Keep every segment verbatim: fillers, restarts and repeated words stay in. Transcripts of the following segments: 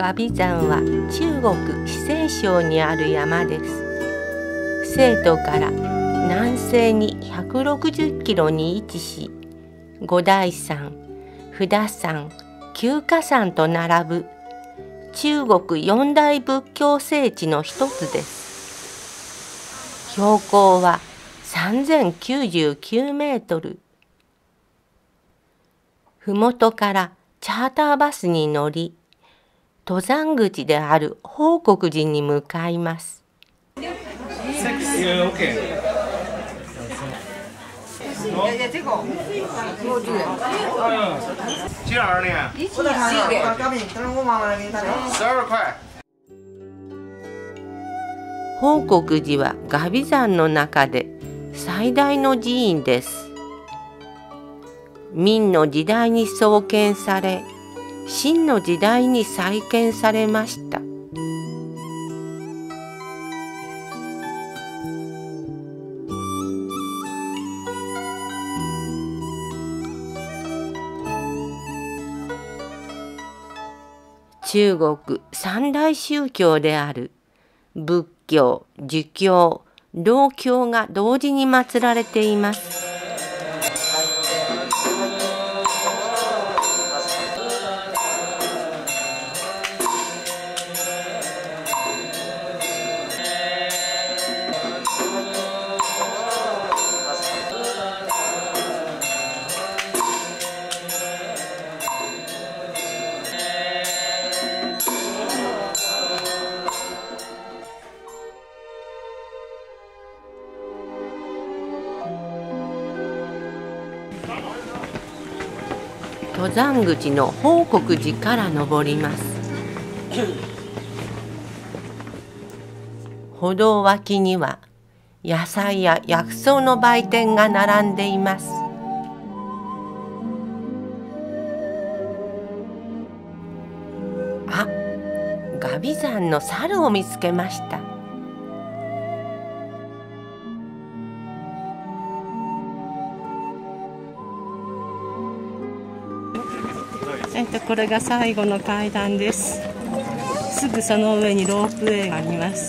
峨眉山は中国四川省にある山です。成都から南西にひゃくろくじゅっキロに位置し、五台山、不破山、九華山と並ぶ中国四大仏教聖地の一つです。標高はさんぜんきゅうじゅうきゅうメートル。ふもとからチャーターバスに乗り、登山口である報国寺に向かいます。報国寺は峨眉山の中で最大の寺院です。明の時代に創建され、清の時代に再建されました。中国三大宗教である仏教、儒教、道教が同時に祀られています。登山口の報国寺から登ります。歩道脇には野菜や薬草の売店が並んでいます。あ、峨眉山の猿を見つけました。 えっと、これが最後の階段です。すぐその上にロープウェイがあります。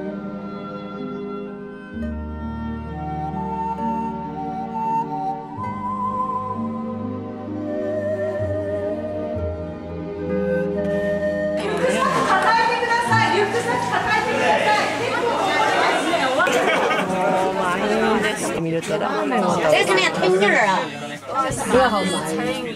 満員です。見るとラーメンを食べて。不要好买。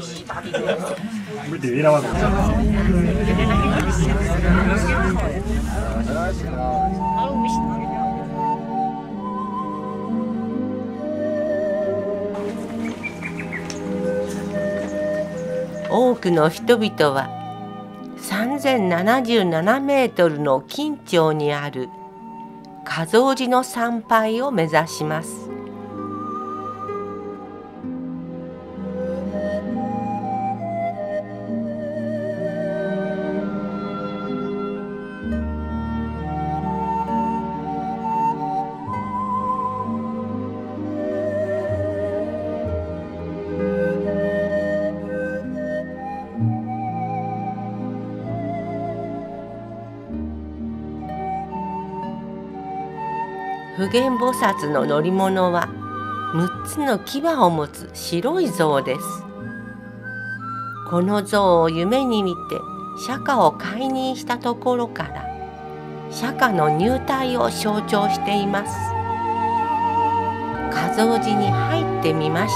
多くの人々はさんぜんななじゅうななメートルの金頂にある加増寺の参拝を目指します。普賢菩薩の乗り物はむっつの牙を持つ白い象です。この象を夢に見て釈迦を解任したところから釈迦の入体を象徴しています。加増寺に入ってみました。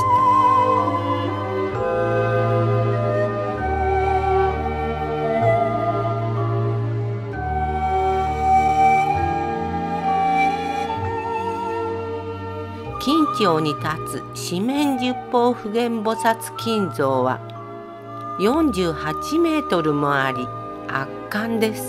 金頂に立つ四面十方普賢菩薩金像はよんじゅうはちメートルもあり圧巻です。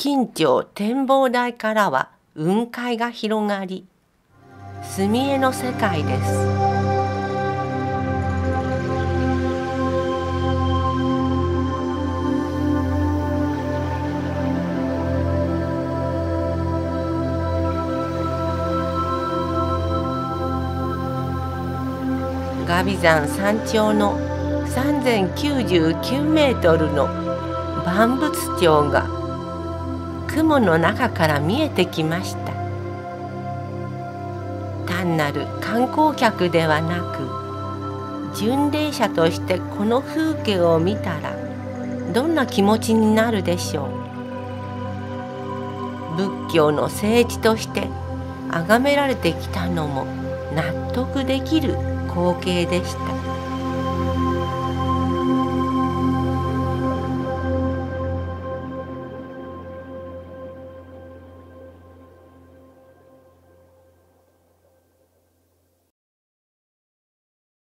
近町展望台からは雲海が広がり、墨絵の世界です。峨眉山山頂のさんぜんきゅうじゅうきゅうメートルの万物町が雲の中から見えてきました。単なる観光客ではなく、巡礼者としてこの風景を見たらどんな気持ちになるでしょう。仏教の聖地として崇められてきたのも納得できる光景でした。